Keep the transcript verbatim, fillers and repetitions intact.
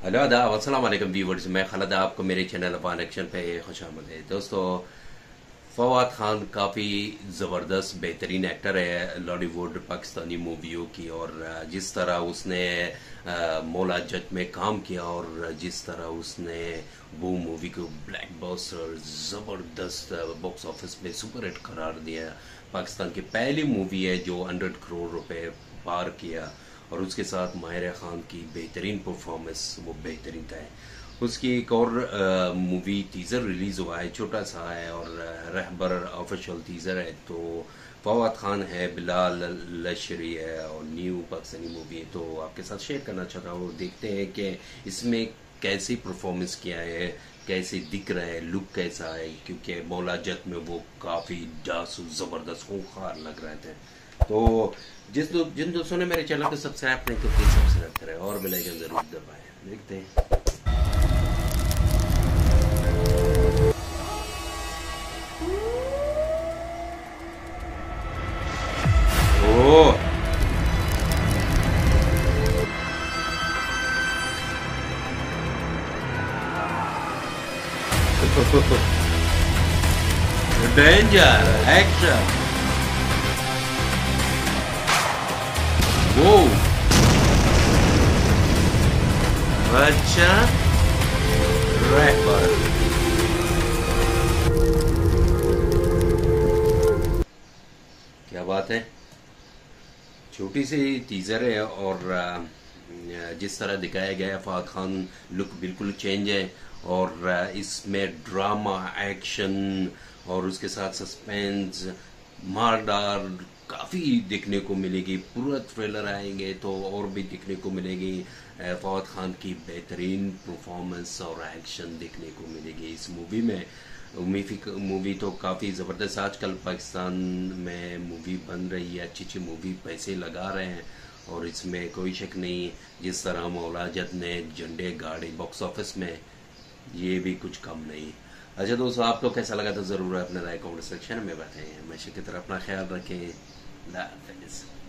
Hello आदाब अस्सलाम वालेकुम व्यूवर्स। मैं खालिद आपको मेरे चैनल अपान एक्शन पे खुशामदीद। दोस्तों, फवाद खान काफ़ी ज़बरदस्त बेहतरीन एक्टर है लॉलीवुड पाकिस्तानी मूवियों की, और जिस तरह उसने अ, मौला जट में काम किया और जिस तरह उसने वो मूवी को ब्लैक बस्टर ज़बरदस्त बॉक्स ऑफिस में सुपर हिट करार दिया। पाकिस्तान की पहली मूवी है जो हंड्रेड करोड़ रुपए पार किया, और उसके साथ माहिर खान की बेहतरीन परफॉर्मेंस वो बेहतरीन था। उसकी एक और मूवी टीज़र रिलीज़ हुआ है, छोटा सा है और रहबर ऑफिशियल टीज़र है। तो फवाद खान है, बिलाल लश्करी है और न्यू पाकिस्तानी मूवी है, तो आपके साथ शेयर करना चाहता हूँ। देखते हैं कि इसमें कैसी परफॉर्मेंस किया है, कैसे दिख रहा है, लुक कैसा है, क्योंकि मौला जत में वो काफ़ी जासू ज़बरदस्त खूंखार लग रहे थे। तो जिस दो, जिन दोस्तों ने मेरे चैनल को सब्सक्राइब नहीं तो प्लीज सब्सक्राइब करें और बेल आइकन जरूर दबाएं। देखते हैं। Oh danger action. वो अच्छा रहबर। क्या बात है, छोटी सी टीजर है और आ, जिस तरह दिखाया गया है फवाद खान लुक बिल्कुल चेंज है, और आ, इसमें ड्रामा एक्शन और उसके साथ सस्पेंस मारदार काफ़ी देखने को मिलेगी। पूरा थ्रिलर आएंगे तो और भी देखने को मिलेगी। आ, फवाद खान की बेहतरीन परफॉर्मेंस और एक्शन देखने को मिलेगी इस मूवी में। मूवी मूवी तो काफ़ी ज़बरदस्त आजकल पाकिस्तान में मूवी बन रही है, अच्छी अच्छी मूवी पैसे लगा रहे हैं, और इसमें कोई शक नहीं जिस तरह मौला जद ने झंडे गाड़े बॉक्स ऑफिस में, ये भी कुछ कम नहीं। अच्छा दोस्तों, आपको कैसा लगा तो ज़रूर अपने राय कमेंट सेक्शन में बताएं। हमेशा की तरह अपना ख्याल रखें। अल्लाह हाफ़िज़।